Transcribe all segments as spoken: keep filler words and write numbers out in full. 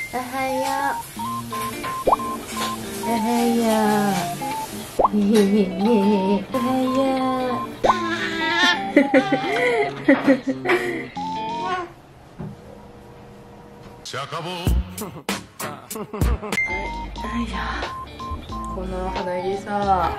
おはよう。おはよう。ねえねえねえねえ。おはよう。この肌着さ、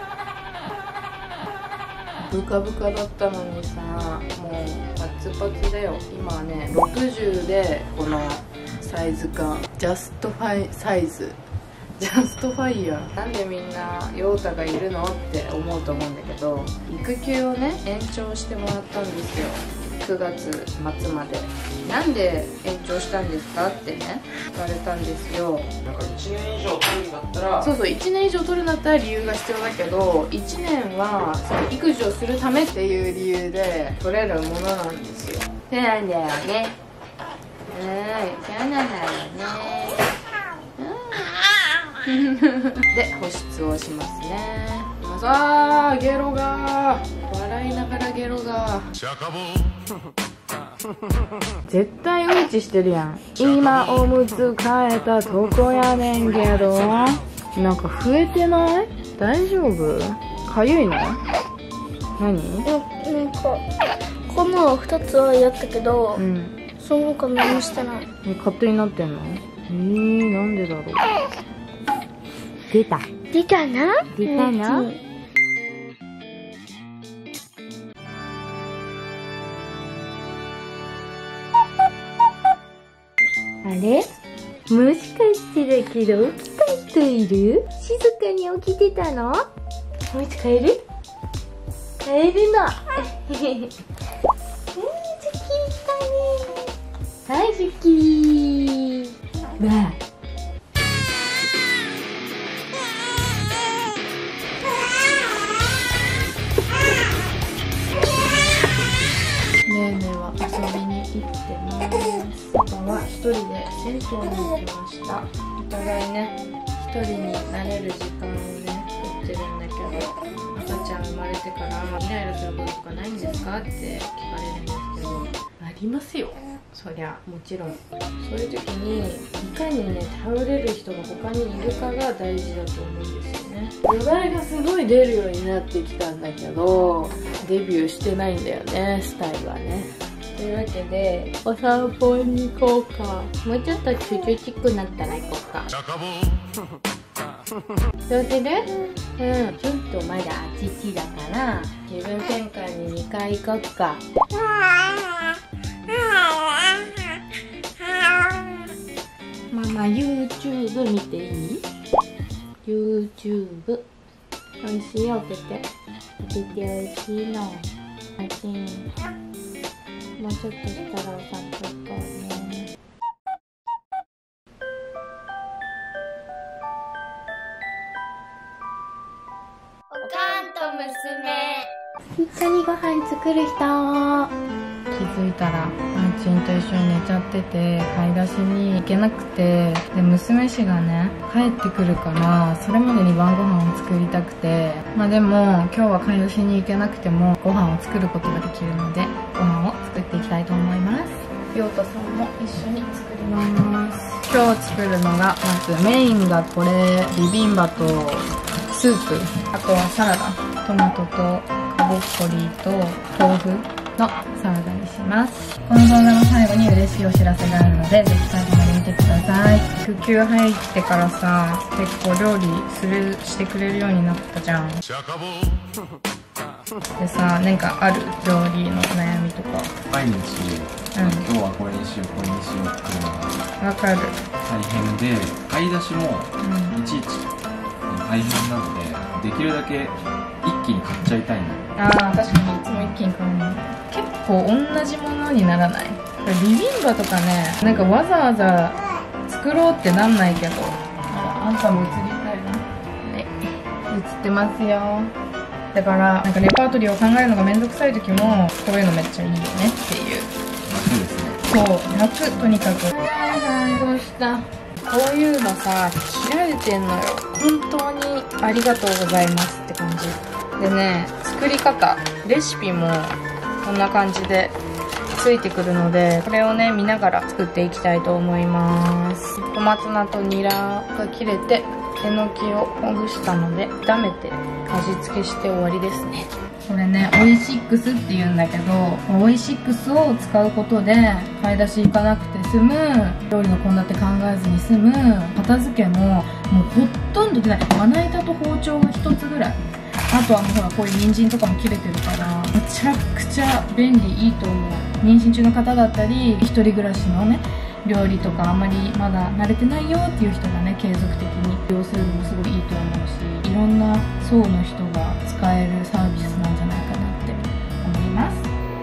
ブカブカだったのにさ、もうパツパツだよ。今はねろくじゅうで、このサイズ感、ジャストファイサイズ、ジャストファイヤー。なんでみんなヨータがいるのって思うと思うんだけど、育休をね延長してもらったんですよ、くがつまつまで。なんで延長したんですかってね言われたんですよ。 なんかいちねん以上取るんだったら、 そうそう、いちねん以上取るんだったら理由が必要だけど、いちねんはその育児をするためっていう理由で取れるものなんですよ。そうなんだよね。うん、そうなんだよね。で保湿をしますね。さあゲロが笑いながらゲロが絶対うんちしてるやん。今おむつ替えたとこやねんけど、なんか増えてない？大丈夫？かゆいの？何？ なんかこのふたつはやったけど、うん、その他何もしてない。 え、勝手になってんの？えー、なんでだろう。出た出たな出たな、うん、あれ？もしかしてだけど起きた人いる？静かに起きてたの？おうち帰る？帰るの。うん、チョキ来たね。はい、チョキー。わあ。ねえねえは遊びに行ってます。パパは一人で銭湯に行きました。お互いね、一人になれる時間をね取ってるんだけど、赤ちゃん生まれてからイライラすることとかないんですかって聞かれるんですけど、ありますよ、そりゃもちろん。そういう時にいかにね頼れる人が他にいるかが大事だと思うんですよね。よだれがすごい出るようになってきたんだけど、デビューしてないんだよね、スタイルはね。というわけでお散歩に行こうか。もうちょっとチュチュチックになったら行こうか。どうする？うん、ちょっとまだ父だから気分転換ににかい行こっか。ママ YouTube 見ていい？ YouTube おいしいおてておてておいしいの。あちん、もうちょっとしたらお散歩行こうね。 おかんと娘。 一緒にご飯作る人。気づいたらあーちんと一緒に寝ちゃってて、買い出しに行けなくて、で娘氏がね帰ってくるから、それまでに晩ご飯を作りたくて、まあでも今日は買い出しに行けなくてもご飯を作ることができるので、ご飯を作っていきたいと思います。陽太さんも一緒に作ります。今日作るのが、まずメインがこれ、ビビンバとスープ、あとはサラダ、トマトとカボッコリーと豆腐のサラダにします。この動画の最後に嬉しいお知らせがあるので、ぜひ最後まで見てください。育休入ってからさ、結構料理するしてくれるようになったじゃん。でさ、なんかある料理の悩みとか。 毎日、うん、今日はこれにしようこれにしようっていうのがわかる。 大変で、買い出しもいちいち大変なので、できるだけ一気に買っちゃいたいの。 あー、確かにいつも一気に買うの。結構同じものにならない？ビビンバとかね、なんかわざわざ作ろうってなんないけど。あら、あんたも映りたいな。はい、映ってますよ。だからなんかレパートリーを考えるのがめんどくさい時もこういうのめっちゃいいよねっていう。 楽ですね。 そう楽、とにかく。どうした？こういうのさ切られてんのよ。本当にありがとうございますって感じでね。作り方レシピもこんな感じでついてくるので、これをね見ながら作っていきたいと思います。細松菜とニラが切れて、えのきをほぐしたので炒めて味付けして終わりですね。これね、オイシックスって言うんだけど、オイシックスを使うことで買い出し行かなくて済む、料理の献立考えずに済む、片付けももうほとんどでない。まな板と包丁がひとつぐらい、あとはもうほらこういう人参とかも切れてるから、めちゃくちゃ便利、いいと思う。妊娠中の方だったり、一人暮らしのね、料理とかあんまりまだ慣れてないよっていう人がね、継続的に利用するのもすごいいいと思うし、いろんな層の人が使えるサービスなんじゃないかなって思います。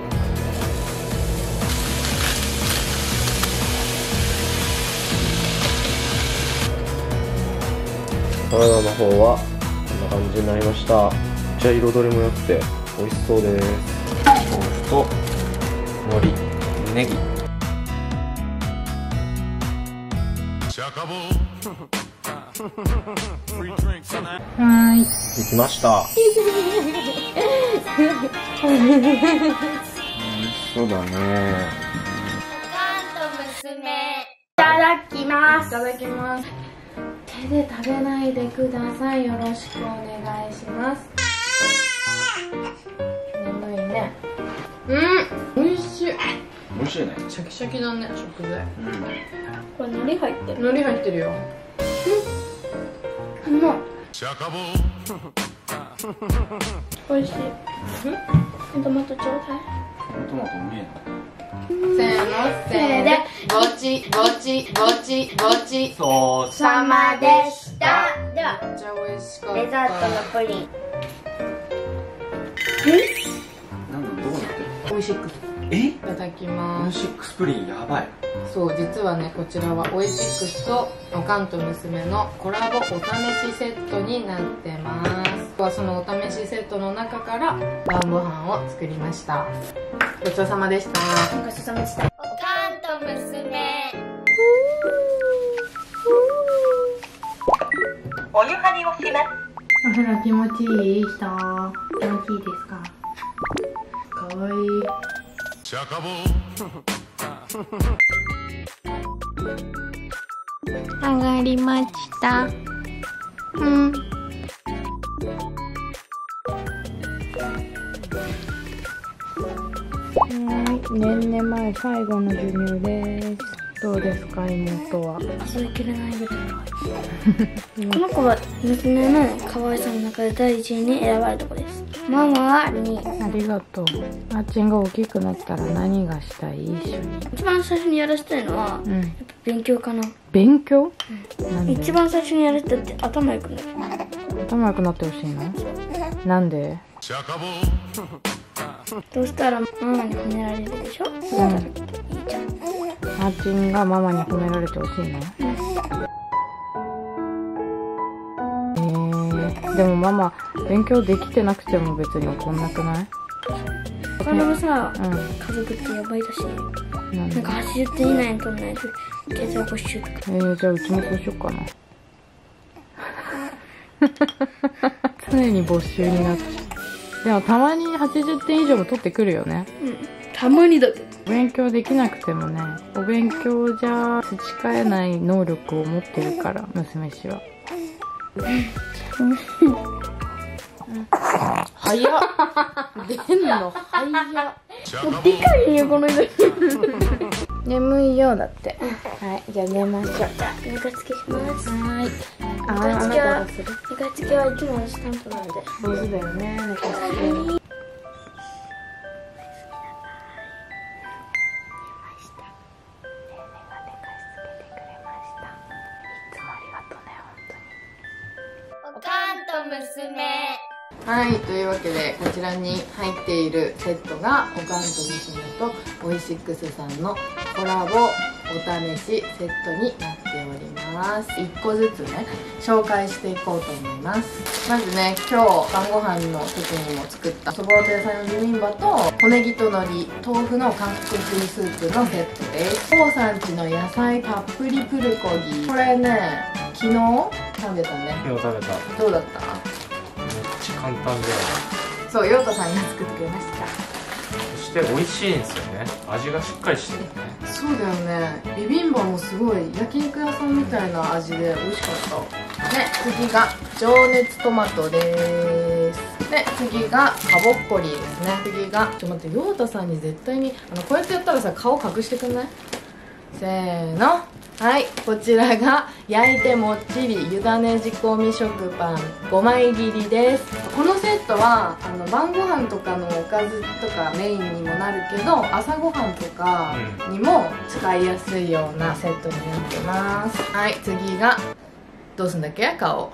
サラダの方はこんな感じになりました。めっちゃ彩りも良くて美味しそうです。 豆腐と海苔、ネギ。 はーい。 できました。美味しそうだね。 いただきます。 いただきます。手で食べないでください。よろしくお願いします。眠いね。うん、美味しい。 美味しいね。 シャキシャキだね、食材。 これ海苔入ってる。 海苔入ってるよ。 うん。うまい。美味しい。トマトちょうだい。 トマト見えない。 せーの、せーで、ごちごちごちごちそうさまでした。では、 めっちゃ美味しかった。 デザートのプリン。 なんだ、どうなってる？ オイシックス。 え？ いただきオイます。 シックスプリンやばい。 そう、実はね、こちらはオイシックスとおかんと娘のコラボお試しセットになってます。今日はそのお試しセットの中から晩ご飯を作りました。ごちそうさまでした。 ごちそうさまでした。おかんと娘。 お湯張りをします。 お風呂気持ちいい人。気持ちいいですか？かわいい。上がりました。うん。はい、年々前最後の授乳です。どうですか、妹は。 数えきれないぐらいこの子は娘の可愛さの中で第一位に選ばれた子です。ママはにい。 ありがとう。あっちんが大きくなったら何がしたい？一緒に。 一番最初にやらせたいのは、 うん、 やっぱ勉強かな。 勉強？ うん、 なんで？ 一番最初にやらせたって頭良くなる。 頭良くなってほしいの？なんで？ どうしたらママに褒められるでしょ？うん、いいじゃん。 あっちんがママに褒められてほしいの？うん、えー、でもママ勉強できてなくても別に怒んなくない？ お金もさ、 うん、 家族ってやばいだし、 なんで？ なんかはちじゅってん以内に取んないと経済没収とか。 えー、じゃあうちもそうしようかな。常に没収になって。でもたまにはちじゅってん以上も取ってくるよね。 うん、たまにだって。 勉強できなくてもね、お勉強じゃ培えない能力を持ってるから、娘氏は。早っ。出んの早っ。 もうでかいよこの人。 眠いようだって。はい、じゃあ寝ましょう。 じゃあ寝かつけします。 はーい。あ寝かつけは寝かつけはいつも私担当なんで。 上手だよね、寝かつけ。はい、というわけでこちらに入っているセットがおかんと娘とオイシックスさんのコラボお試しセットになっております。いっこずつね紹介していこうと思います。まずね、今日晩ご飯の時にも作ったそぼろと野菜のビビンバと小ネギと海苔豆腐の韓国風スープのセットです。コウさんちの野菜たっぷりプルコギ、これね昨日食べたね。 今日食べた。 どうだった？ めっちゃ簡単だよね。 そう、ヨウタさんが作ってくれました。 そして美味しいんですよね。味がしっかりしてるね。 そうだよね。ビビンバもすごい焼肉屋さんみたいたいな味で美味しかった。で次が情熱トマトです。で次がカボッコリーですね。次がちょっと待って、陽太さんに絶対にあのこうやってやったらさ顔隠してくんない？せーの、はい、こちらが焼いてもっちり湯種仕込み食パンごまい切りです。このセットはあの晩ご飯とかのおかずとかメインにもなるけど、朝ごはんとかにも使いやすいようなセットになってます。はい、次がどうすんだっけ、顔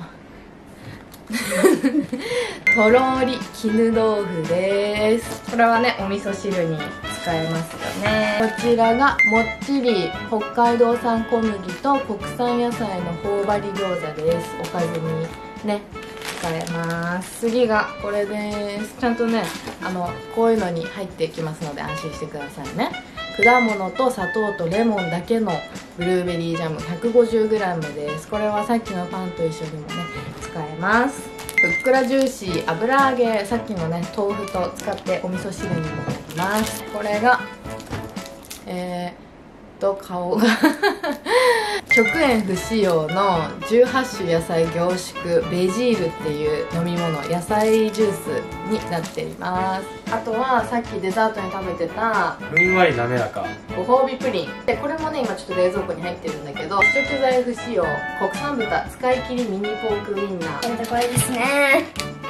とろり絹豆腐です。これはねお味噌汁に使えますよね。こちらがもっちり北海道産小麦と国産野菜の頬張り餃子です。おかずにね使えます。次がこれです。ちゃんとねあのこういうのに入ってきますので安心してくださいね。果物と砂糖とレモンだけのブルーベリージャム ひゃくごじゅうグラム です。これはさっきのパンと一緒にもね使えます。ふっくらジューシー油揚げ、さっきのね豆腐と使ってお味噌汁にもなります。これがえー、っと顔が食塩不使用のじゅうはち種野菜凝縮ベジールっていう飲み物、野菜ジュースになっています。あとはさっきデザートに食べてたふんわり滑らかご褒美プリンで、これもね今ちょっと冷蔵庫に入ってるんだけど、食材不使用国産豚使い切りミニポークウインナー、 これですね。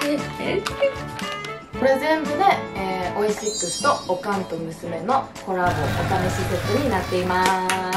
これ全部で、えー、オイシックスとおかんと娘のコラボお試しセットになっています。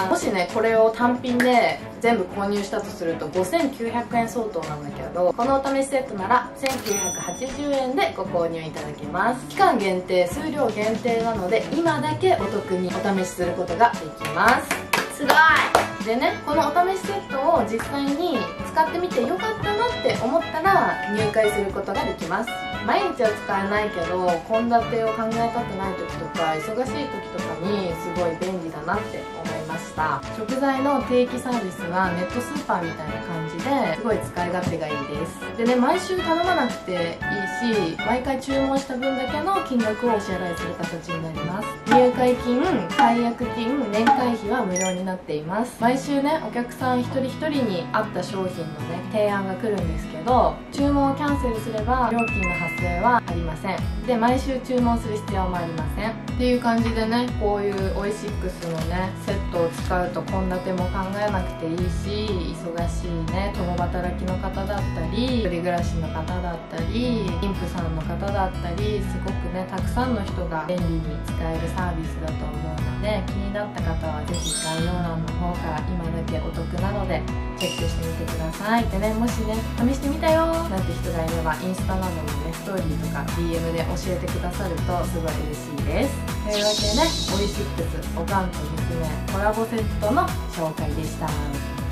もしねこれを単品で全部購入したとするとごせんきゅうひゃくえん相当なんだけど、このお試しセットならせんきゅうひゃくはちじゅうえんでご購入いただけます。期間限定、数量限定なので今だけお得にお試しすることができます。 すごい。 でね、このお試しセットを実際に使ってみてよかったなって思ったら入会することができます。毎日は使えないけど献立を考えたってない時とか忙しい時とかにすごい便利だなって思いました。食材の定期サービスはネットスーパーみたいな感じですごい使い勝手がいいです。でね、毎週頼まなくていいし毎回注文した分だけの金額をお支払いする形になります。入会金、解約金、年会費は無料になっています。毎週ねお客さん一人一人に合った商品のね提案が来るんですけど、注文をキャンセルすれば料金の発生はありません。で毎週注文する必要もありませんっていう感じでね、こういうオイシックスのねセットを使うと献立も考えなくていいし、忙しいね共働きの方だったり一人暮らしの方だったり妊婦さんの方だったり、すごくねたくさんの人が便利に使えるサービスだと思うので、気になった方はぜひ概要欄の方から今だけお得なのでチェックしてみてください。でね、もしね試してみたよなんて人がいればインスタなどのねストーリーとか ディーエム で教えてくださるとすごい嬉しいです。というわけでね、オイシックスおかんと娘コラボセットの紹介でした。